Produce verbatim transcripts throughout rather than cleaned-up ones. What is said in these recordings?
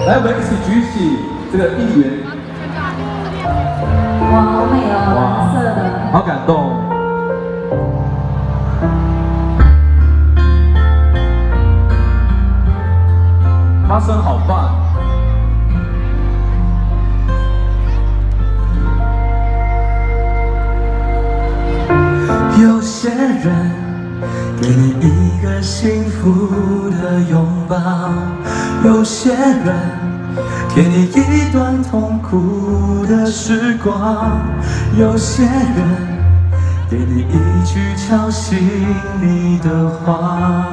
来，我们一起举起这个一元。 哇，好美哦，蓝色的， 好感动。花生好棒。 有些人给你一个幸福的拥抱，有些人给你一段痛苦的时光，有些人给你一句敲醒你的话。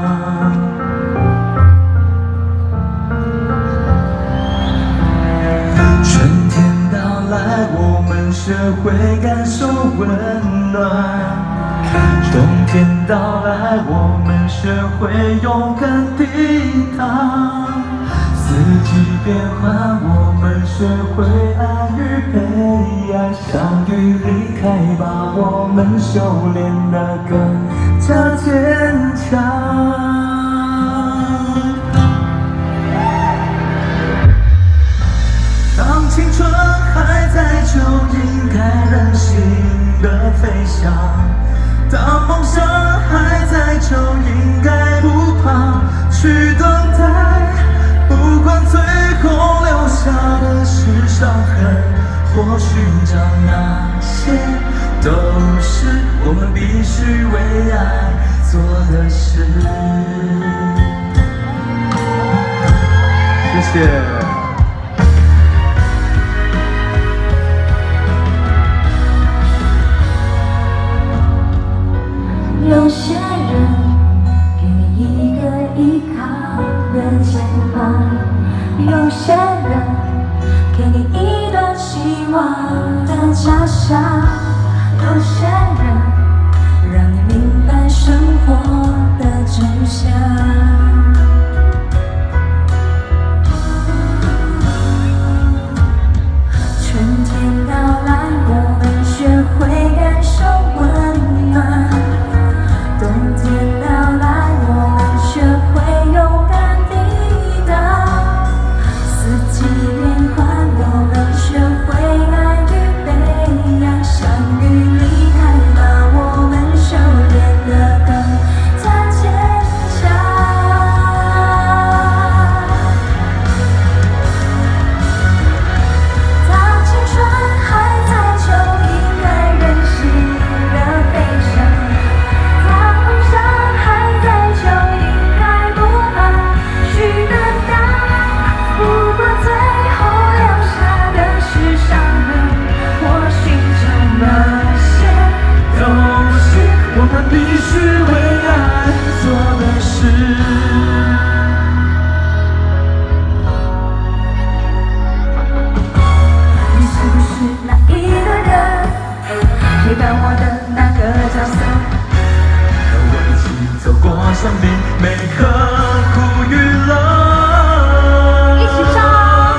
春天到来，我们学会感受温暖。 冬天到来，我们学会勇敢抵挡；四季变换，我们学会爱与被爱。相遇离开，把我们修炼得更加坚强。当青春还在，就应该任性的飞翔。 当梦想还在，就应该不怕去等待。不管最后留下的是伤痕或勋章，那些都是我们必须为爱做的事。 谢谢。 有些人给你一个依靠的肩膀，有些人给你一段希望的家乡，有些人让你明白生活的真相。春天到来，我们学会感受温暖。 冬天到来，我们学会勇敢抵挡；四季变换，我们学会爱与被爱。相遇离开，把我们修炼得更加坚强。当青春还在，就应该任性的飞翔。 必须为爱做的事。 你是不是那一个人，陪伴我的那个角色？ 和我一起走过生命每刻苦与乐。 一起唱。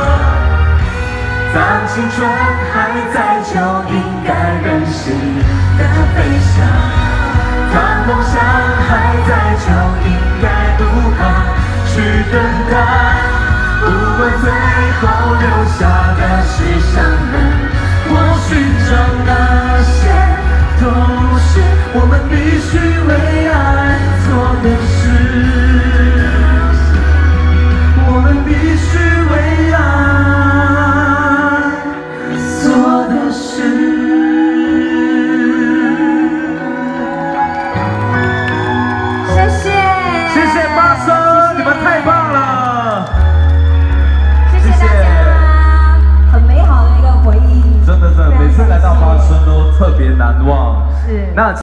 当青春还在，就应该任性的飞翔。 当梦想还在，就应该不怕去等待。不管最后留下的是伤痕或勋章，那些都是我们必须为爱做的事。我们必须为爱做的事。 太棒了！ 谢谢大家，很美好的一个回忆。 真的，真的，每次来到花生都特别难忘。 是。 那。